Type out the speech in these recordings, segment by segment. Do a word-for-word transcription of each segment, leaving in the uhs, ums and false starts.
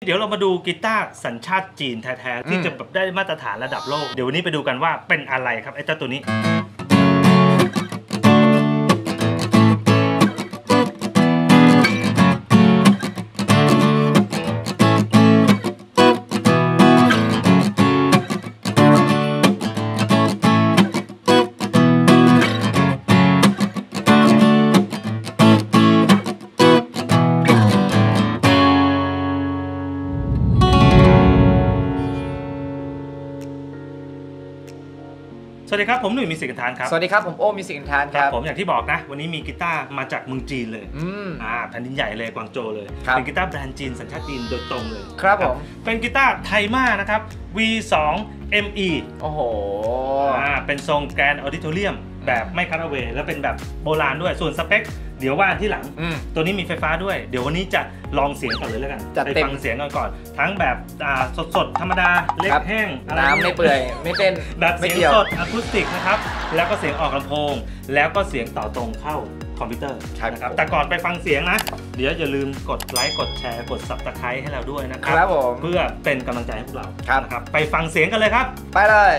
เดี๋ยวเรามาดูกีตาร์สัญชาติจีนแท้ๆที่จะแบบได้มาตรฐานระดับโลกเดี๋ยววันนี้ไปดูกันว่าเป็นอะไรครับไอ้เจ้าตัวนี้สวัสดีครับผมหนุ่ยมีสิกันทานครับสวัสดีครับผมโอมีสิกันทานครับผมอย่างที่บอกนะวันนี้มีกีตาร์มาจากเมืองจีนเลยอ่าแผ่นดินใหญ่เลยกวางโจวเลยเป็นกีตาร์แบรนด์จีนสัญชาติจีนโดยตรงเลยครับผมเป็นกีตาร์ไทม่านะครับ วี สอง เอ็ม อีโอ้โหอ่าเป็นทรงแกรนด์ออดิโทเรียมแบบไม่คัทเอาเวย์แล้วเป็นแบบโบราณด้วยส่วนสเปคเดี๋ยวว่าที่หลังตัวนี้มีไฟฟ้าด้วยเดี๋ยววันนี้จะลองเสียงก่อนเลยแล้วกันไปฟังเสียงกันก่อนทั้งแบบสดๆธรรมดาเล็กแห้งน้ำไม่เปื่อยไม่เต้นแบบเสียงสดอะคูสติกนะครับแล้วก็เสียงออกลำโพงแล้วก็เสียงต่อตรงเข้าคอมพิวเตอร์นะครับแต่ก่อนไปฟังเสียงนะเดี๋ยวอย่าลืมกดไลค์กดแชร์กด ซับสไครบ์ ให้เราด้วยนะครับเพื่อเป็นกำลังใจให้พวกเรานะครับไปฟังเสียงกันเลยครับไปเลย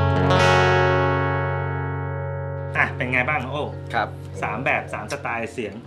เป็นไงบ้างโอ้ครับสามแบบสามสไตล์เสียง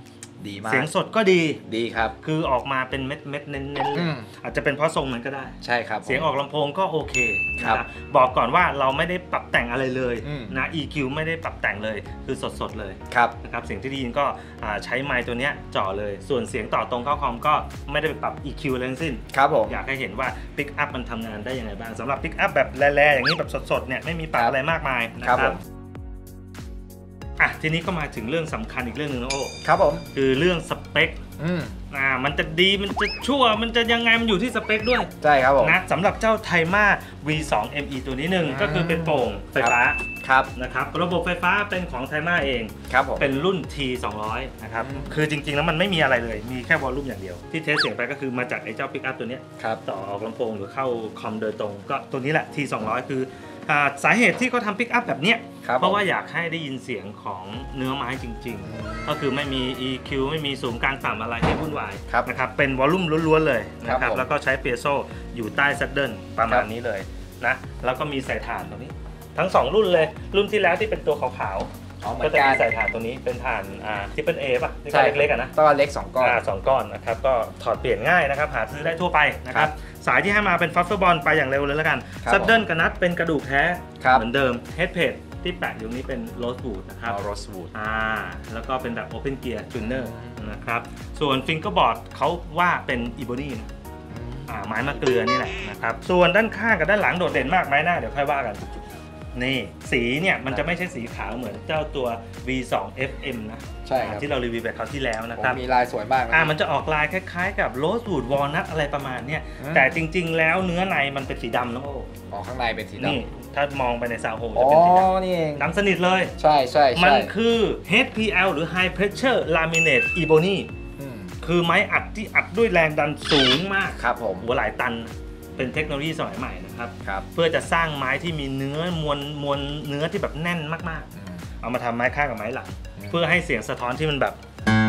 ดีมากเสียงสดก็ดีดีครับคือออกมาเป็นเม็ดเม็ดเน้นๆเลยอาจจะเป็นเพราะทรงมันก็ได้ใช่ครับเสียงออกลำโพงก็โอเคนะบอกก่อนว่าเราไม่ได้ปรับแต่งอะไรเลยนะ อี คิว ไม่ได้ปรับแต่งเลยคือสดๆเลยนะครับเสียงที่ได้ยินก็ใช้ไมค์ตัวเนี้ยจ่อเลยส่วนเสียงต่อตรงเข้าคอมก็ไม่ได้ไปปรับ อี คิว อะไรทั้งสิ้นครับผมอยากให้เห็นว่าปิกอัพมันทำงานได้ยังไงบ้างสำหรับปิกอัพแบบแร่ๆอย่างนี้แบบสดๆเนี่ยไม่มีปรับอะไรมากมายนะครับอ่ะทีนี้ก็มาถึงเรื่องสำคัญอีกเรื่องหนึ่งนะโอ้ครับผมคือเรื่องสเปคอืมอ่ามันจะดีมันจะชั่วมันจะยังไงมันอยู่ที่สเปคด้วยใช่ครับผมนะสำหรับเจ้าไทมา วี สอง เอ็ม อี ตัวนี้หนึ่งก็คือเป็นโป่งไฟฟ้าครับนะครับระบบไฟฟ้าเป็นของไทมาเองครับผมเป็นรุ่น ที สองร้อย นะครับคือจริงๆแล้วมันไม่มีอะไรเลยมีแค่วอลลุ่มอย่างเดียวที่เทสเสียงไปก็คือมาจากไอ้เจ้าปิกอัพตัวนี้ต่อออกลำโพงหรือเข้าคอมโดยตรงก็ตัวนี้แหละ ที สองร้อย คือสาเหตุที่เขาทำปิกอัพแบบเนี้ยเพราะว่าอยากให้ได้ยินเสียงของเนื้อไม้จริงๆก็คือไม่มี อี คิว ไม่มีสูงกลางต่ำอะไรให้วุ่นวายนะครับเป็นวอลลุ่มล้วนๆเลยนะครับแล้วก็ใช้เปียโซอยู่ใต้ซัดเดิลประมาณนี้เลยนะแล้วก็มีสายถ่านตรงนี้ทั้งสองรุ่นเลยรุ่นที่แล้วที่เป็นตัวขาวๆก็จะมีสายถ่านตัวนี้เป็นถ่านอ่าทริปเปิลเอป่ะที่เล็กๆอ่ะนะก้อนเล็กสองก้อนอ่าสองก้อนนะครับก็ถอดเปลี่ยนง่ายนะครับหาซื้อได้ทั่วไปนะครับสายที่ให้มาเป็นฟัฟเฟอร์บอลไปอย่างเร็วเลยแล้วกันซัดเดิลกับนัทเป็นกระดูกแท้เหมือนเดิมเฮดเพจที่แปะอยู่นี้เป็นโรสวูดนะครับโรสวูดอ่าแล้วก็เป็นแบบโอเพนเกียร์จูเนอร์นะครับส่วนฟิงเกอร์บอร์ดเขาว่าเป็นอีโบนี่นะอ่าไม้มะเกลือนี่แหละนะครับส่วนด้านข้างกับด้านหลังโดดเด่นมากไม้หน้าเดี๋ยวค่อยว่ากันนี่สีเนี่ยมันจะไม่ใช่สีขาวเหมือนเจ้าตัว วี สอง เอฟ เอ็ม นะใช่ครับที่เรารีวิวไปคราวที่แล้วนะครับมีลายสวยมากอ่ามันจะออกลายคล้ายๆกับโรสวูดวอลนัทอะไรประมาณเนี้ยแต่จริงๆแล้วเนื้อในมันเป็นสีดำนะโอ้อ๋อข้างในเป็นสีดำนี่ถ้ามองไปในซาวโฮจะเป็นสีดำนี่เองดำสนิทเลยใช่ใช่มันคือ เอช พี แอล หรือ High Pressure Laminate Ebony คือไม้อัดที่อัดด้วยแรงดันสูงมากครับผมหัวหลายตันเป็นเทคโนโลยีสมัยใหม่นะครับเพื่อจะสร้างไม้ที่มีเนื้อมวลมวลเนื้อที่แบบแน่นมากๆเอามาทำไม้ข้างกับไม้หลังเพื่อให้เสียงสะท้อนที่มันแบบ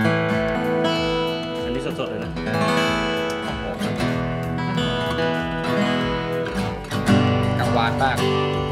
อันนี้สดๆเลยนะกังวานมาก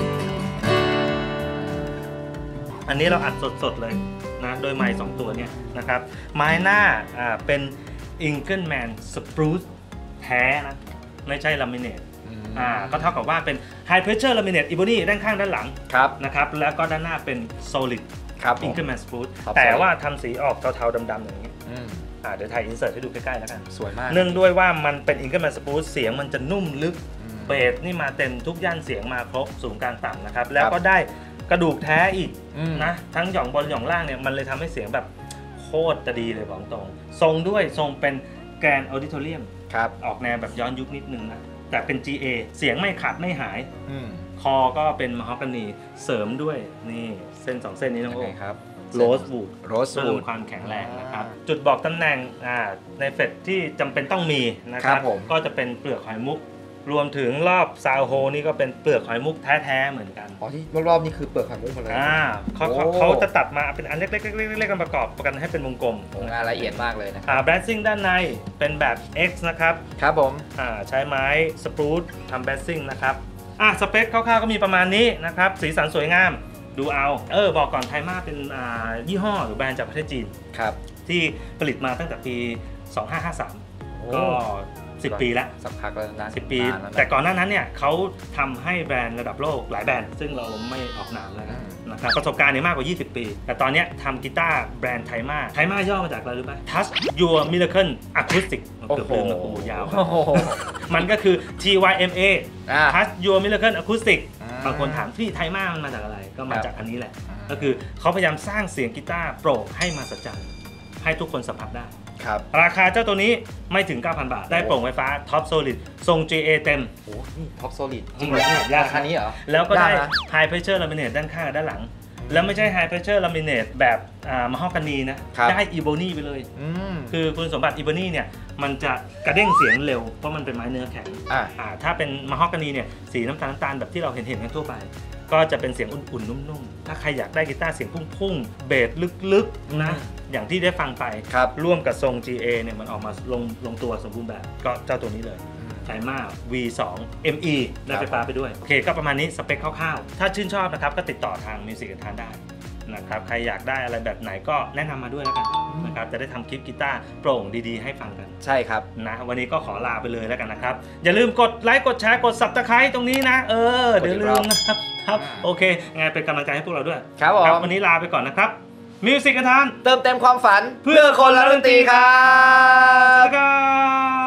อันนี้เราอัดสดๆเลยนะโดยไม้สองตัวเนี่ยนะครับไม้หน้าอ่าเป็น Engelmann Spruce แท้นะไม่ใช่ลามิเนตอ่าก็เท่ากับว่าเป็น High Pressure Laminate Ebony ด้านข้างด้านหลังนะครับแล้วก็ด้านหน้าเป็น Solid Engelmann Spruce แต่ว่าทำสีออกเทาๆดำๆอย่างนี้อ่าเดี๋ยวถ่ายอินเสิร์ตให้ดูใกล้ๆแล้วกันสวยมากเนื่องด้วยว่ามันเป็น Engelmann Spruce เสียงมันจะนุ่มลึกเบสนี่มาเต็มทุกย่านเสียงมาครบสูงกลางต่ำนะครับแล้วก็ได้กระดูกแท้อีกนะทั้งหย่องบนหย่องล่างเนี่ยมันเลยทำให้เสียงแบบโคตรจะดีเลยบอกตรงทรงด้วยทรงเป็นแกรนด์ออดิทอเรียมออกแนวแบบย้อนยุคนิดนึงนะแต่เป็น จี เอ เสียงไม่ขาดไม่หายคอก็เป็นมะฮอกกานีเสริมด้วยนี่เส้นสองเส้นนี้น้องโอ๊คโรสวูดโรสวูดความแข็งแรงนะครับจุดบอกตำแหน่งในเฟตที่จำเป็นต้องมีนะครับก็จะเป็นเปลือกหอยมุกรวมถึงรอบซาวโฮนี่ก็เป็นเปลือกหอยมุกแท้ๆเหมือนกันอ๋อที่รอบๆนี่คือเปลือกหอยมุกหมดเลยอ่าเขาเขาจะตัดมาเป็นอันเล็กๆๆๆกันประกอบกันให้เป็นวงกลมงานละเอียดมากเลยนะอ่าแบรซิ่งด้านในเป็นแบบ X นะครับครับผมอ่าใช้ไม้สปรูตทำแบรซิ่งนะครับอ่าสเปคคร่าวๆก็มีประมาณนี้นะครับสีสันสวยงามดูเอาเออบอกก่อนไทมาเป็นอ่ายี่ห้อหรือแบรนด์จากประเทศจีนครับที่ผลิตมาตั้งแต่ปีสองพันห้าร้อยห้าสิบสามก็สิบปีแล้วสักพักแล้วนะสิบปีแต่ก่อนหน้านั้นเนี่ยเขาทำให้แบรนด์ระดับโลกหลายแบรนด์ซึ่งเราไม่ออกนามแล้วนะครับประสบการณ์เนี่ยมากกว่ายี่สิบปีแต่ตอนนี้ทำกีตาร์แบรนด์ไทมาไทมาย่อมาจากอะไรรู้ไหม Touch Your Miracle Acoustic เกือบลืมนะโอ้โหยาวมันก็คือ ที วาย เอ็ม เอ Touch Your Miracle Acoustic บางคนถามพี่ไทมามันมาจากอะไรก็มาจากอันนี้แหละก็คือเขาพยายามสร้างเสียงกีตาร์โปร่งให้มหัศจรรย์ให้ทุกคนสัมผัสได้ราคาเจ้าตัวนี้ไม่ถึง เก้าพัน บาทได้โปร่งไฟฟ้าท็อปโซลิดทรง จี เอ เต็มโอ้นี่ท็อปโซลิดจริงเหรอราคานี้เหรอแล้วก็ได้ High Pressure Laminate ด้านข้างด้านหลังแล้วไม่ใช่ High Pressure Laminate แบบมะฮอกกานีนะได้ Ebony ไปเลยคือคุณสมบัติ Ebony เนี่ยมันจะกระเด้งเสียงเร็วเพราะมันเป็นไม้เนื้อแข็งถ้าเป็นมะฮอกกานีเนี่ยสีน้ำตาลน้ำตาลแบบที่เราเห็นเห็นกันทั่วไปก็จะเป็นเสียงอุ่นๆนุ่มๆถ้าใครอยากได้กีตาร์เสียงพุ่งๆเบสลึกๆนะอย่างที่ได้ฟังไปร่วมกับทรง จี เอ เนี่ยมันออกมาลงลงตัวสมบูรณ์แบบก็เจ้าตัวนี้เลยไทมา วี สอง เอ็ม อี ได้ไฟฟ้าไปด้วยโอเคก็ประมาณนี้สเปคคร่าวๆถ้าชื่นชอบนะครับก็ติดต่อทาง Music กับทานได้นะครับใครอยากได้อะไรแบบไหนก็แนะนำมาด้วยแล้วกันนะครับจะได้ทำคลิปกีตาร์โปร่งดีๆให้ฟังกันใช่ครับนะวันนี้ก็ขอลาไปเลยแล้วกันนะครับอย่าลืมกดไลค์กดแชร์กด ซับสไครบ์ ตรงนี้นะเออเดี๋ยวลืมนะครับครับโอเคไงเป็นกำลังใจให้พวกเราด้วยครับผมวันนี้ลาไปก่อนนะครับมิวสิกกระทานเติมเต็มความฝันเพื่อคนและดนตรีครับ